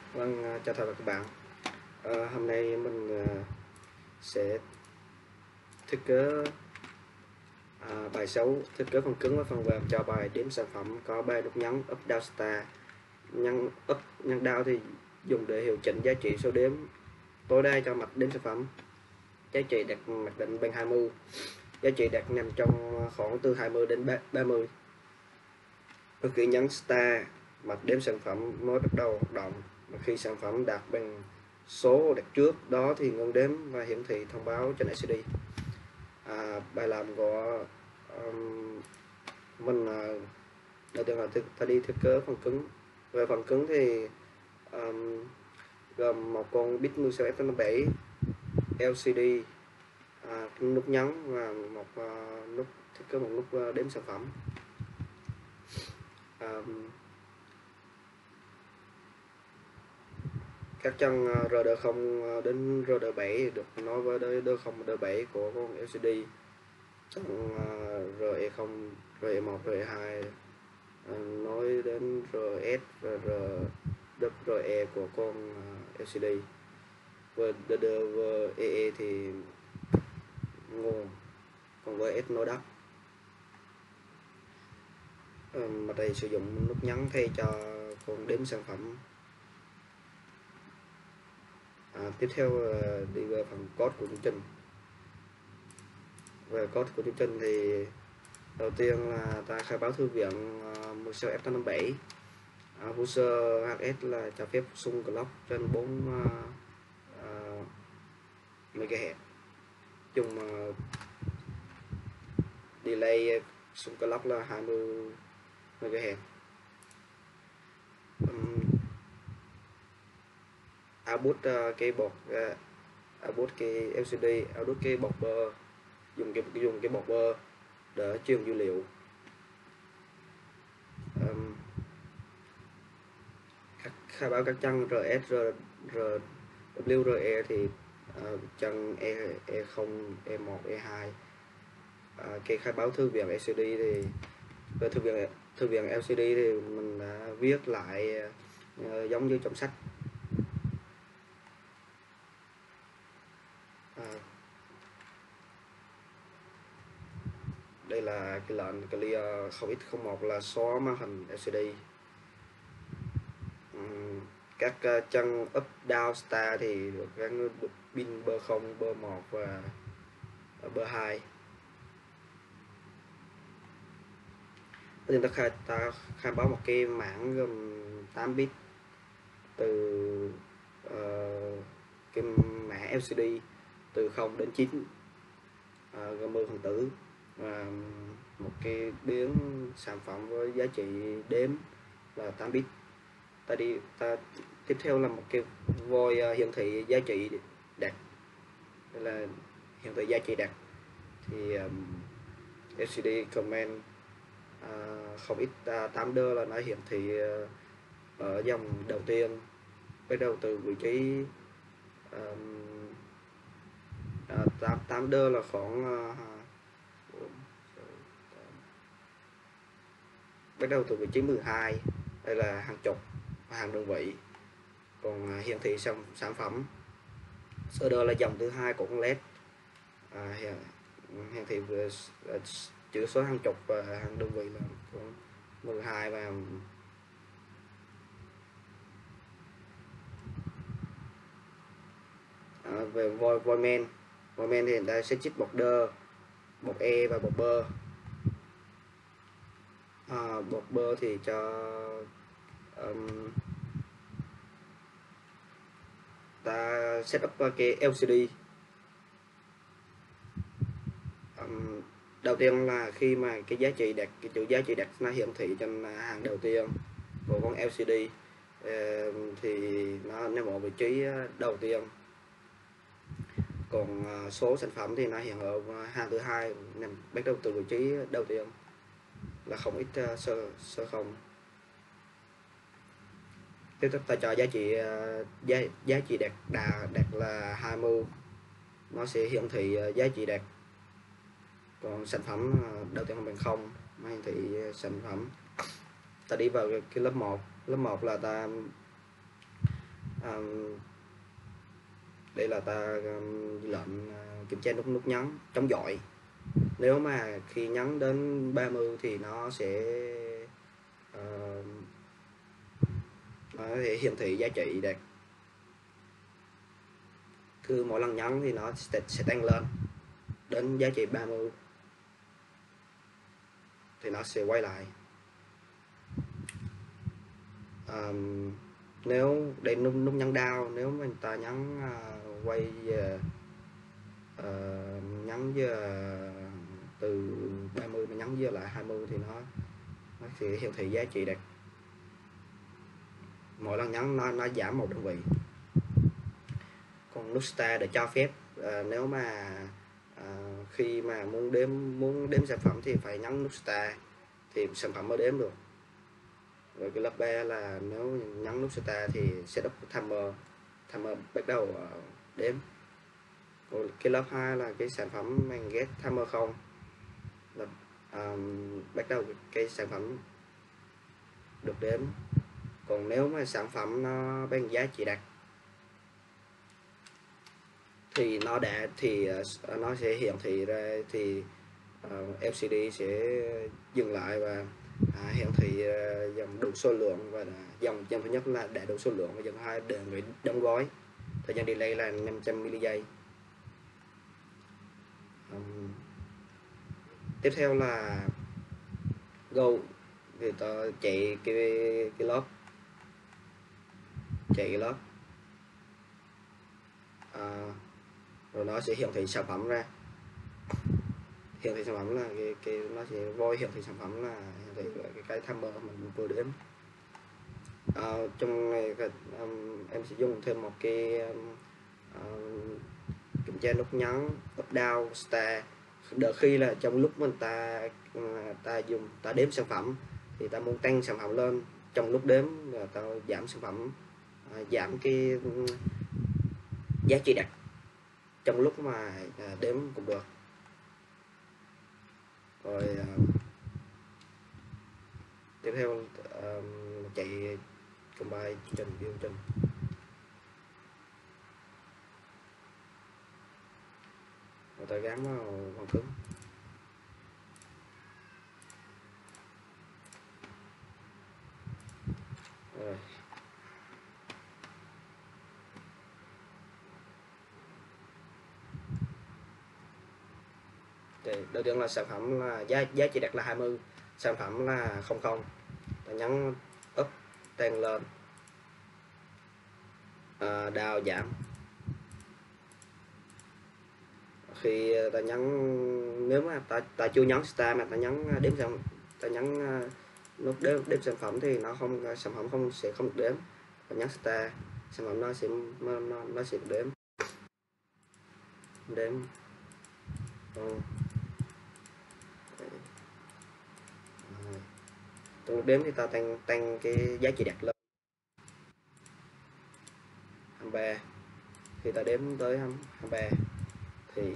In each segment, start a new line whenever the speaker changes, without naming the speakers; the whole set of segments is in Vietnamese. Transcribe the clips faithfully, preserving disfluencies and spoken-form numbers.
Vâng, à, chào tất cả các bạn. Ờ, hôm nay mình à, sẽ thiết kế à, bài xấu, thiết kế phần cứng và phần mềm cho bài đếm sản phẩm có ba nút nhấn up down star. Nhấn up nhấn down thì dùng để điều chỉnh giá trị số đếm tối đa cho mạch đếm sản phẩm. Giá trị đặt mặc định bằng hai mươi. Giá trị đặt nằm trong khoảng từ hai mươi đến ba mươi. Và khi nhấn star, mạch đếm sản phẩm mới bắt đầu hoạt động. Và khi sản phẩm đạt bằng số đặt trước đó thì ngưng đếm và hiển thị thông báo trên lờ xê đê. À, bài làm của um, mình uh, đầu tiên là ta đi thiết kế phần cứng. Về phần cứng thì um, gồm một con bit mười sáu F tám bảy, lờ xê đê, à, nút nhấn và một uh, nút thiết kế một nút uh, đếm sản phẩm. Um, các chân rờ đê không đến rờ đê bảy được nói với đê không đê bảy của con lờ xê đê, chân rờ e không, rờ e một, rờ e hai nói đến rờ ét và rờ e của con lờ xê đê. Và đê đê và e e thì nguồn, còn với S nói đất. Mà đây sử dụng nút nhấn thay cho con đếm sản phẩm. À, tiếp theo đi về phần code của chương trình. Về code của chương trình thì đầu tiên là ta khai báo thư viện uh, mười sáu F tám bảy. Uh, hồ sơ hát ét là cho phép xung clock trên bốn uh, uh, MHz, dùng uh, delay xung clock là hai mươi MHz. Um, output uh, cái bột uh, output cái lờ xê đê, output cái bột bơ, dùng cái dùng cái bột bơ để truyền dữ liệu. Um, khai báo các chân rờ ét, rờ vê rờ e thì uh, chân E, E0, E một, E hai. Uh, cái khai báo thư viện lờ xê đê thì về thư viện thư viện lờ xê đê thì mình đã viết lại uh, giống như trong sách. Uh, đây là cái lệnh clear không x không một là xóa màn hình lờ xê đê. Um, các uh, chân up down star thì được gắn pin bơ không, bơ một và bơ hai. Chúng ta khai, ta khai báo một cái mảng gồm tám bit từ uh, cái mã lờ xê đê từ không đến chín, uh, gồm mười phần tử và một cái biến sản phẩm với giá trị đếm là tám bit. Ta đi ta tiếp theo là một cái void uh, hiển thị giá trị đặt, đây là hiển thị giá trị đặt thì um, lờ xê đê comment uh, không x tám đơ là nó hiển thị uh, ở dòng đầu tiên, bắt đầu từ vị trí um, uh, tám đơ là khoảng uh, bắt đầu từ vị trí mười hai, đây là hàng chục và hàng đơn vị. Còn uh, hiển thị sản, sản phẩm sơ đơ là dòng thứ hai của con led, à, hiển, hiển thị về uh, chữ số hàng chục và hàng đơn vị là cũng mười hai. Và à, về void void main void main thì người ta sẽ chích bột đơ, bột e và bột bơ. À, bột bơ thì cho um, ta setup cái lờ xê đê. Um, đầu tiên là khi mà cái giá trị đặt, cái chữ giá trị đặt nó hiển thị trên hàng đầu tiên của con lờ xê đê uh, thì nó nằm ở vị trí đầu tiên. Còn uh, số sản phẩm thì nó hiện ở hàng thứ hai, nằm bắt đầu từ vị trí đầu tiên là không x uh, sơ sơ không. Tiếp tục ta cho giá trị uh, giá giá trị đặt đà đặt là hai mươi, nó sẽ hiển thị uh, giá trị đặt. Còn sản phẩm uh, đầu tiên là bằng không, nó hiển thị uh, sản phẩm. Ta đi vào cái lớp một. Lớp một là ta um, đây là ta um, lệnh uh, kiểm tra nút nút nhấn chống dọi. Nếu mà khi nhấn đến ba mươi thì nó sẽ uh, nó sẽ hiển thị giá trị đạt. Cứ mỗi lần nhấn thì nó sẽ, sẽ tăng lên đến giá trị ba mươi thì nó sẽ quay lại. Um, nếu đây nút nút nhấn down, nếu mình ta nhấn uh, quay về uh, nhấn về từ ba mươi mà nhấn về lại hai mươi thì nó nó sẽ hiển thị giá trị đạt. Mỗi lần nhấn nó nó giảm một đơn vị. Còn nút start để cho phép uh, nếu mà uh, khi mà muốn đếm muốn đếm sản phẩm thì phải nhấn nút start thì sản phẩm mới đếm được. Rồi cái lớp ba là nếu nhấn nút start thì setup timer timer bắt đầu uh, đếm. Rồi cái lớp hai là cái sản phẩm mang get timer không là um, bắt đầu cái sản phẩm được đếm. Còn nếu mà sản phẩm nó bán giá trị đặt thì nó đã thì uh, nó sẽ hiển thị ra thì uh, lờ xê đê sẽ dừng lại và à, hiển thị uh, dòng đủ số lượng, và dòng dòng thứ nhất là đã đủ số lượng và dòng thứ hai để người đóng gói. Thời gian delay là năm trăm mi li giây. Um, tiếp theo là go thì ta chạy cái cái lớp chạy cái lớp à, rồi nó sẽ hiển thị sản phẩm ra. Hiển thị sản phẩm là cái, cái nó sẽ voi hiển thị sản phẩm là hiển thị cái cái timer mình vừa đếm. À, trong này um, em sẽ dùng thêm một cái um, uh, kiểm tra nút nhấn up down start. Đợi khi là trong lúc mình ta ta dùng ta đếm sản phẩm thì ta muốn tăng sản phẩm lên, trong lúc đếm là ta giảm sản phẩm uh, giảm cái giá trị đặt trong lúc mà uh, đếm cũng được. Rồi uh, tiếp theo uh, chạy combine chương trình biểu trình. Rồi ta gắn vào bằng cứng. Rồi. Đầu tiên là sản phẩm là giá giá trị đặt là hai mươi, sản phẩm là không không. Ta nhấn up tăng lên, à, down giảm. Khi ta nhấn, nếu mà ta ta chưa nhấn start mà ta nhấn đếm sản ta nhấn nút đếm, đếm sản phẩm thì nó không sản phẩm không sẽ không được đếm. Ta nhấn start sản phẩm nó sẽ nó, nó, nó sẽ đếm đếm ừ. Trong đếm thì ta tăng tăng cái giá trị đặt lên hai mươi ba. Khi ta đếm tới hai mươi ba thì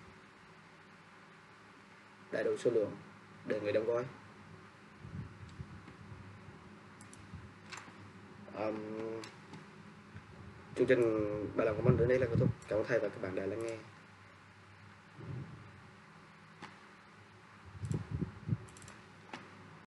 đã đủ số lượng để người đóng gói. Um, chương trình bài làm của mình đến đây là kết thúc. Cảm ơn thầy và các bạn đã lắng nghe.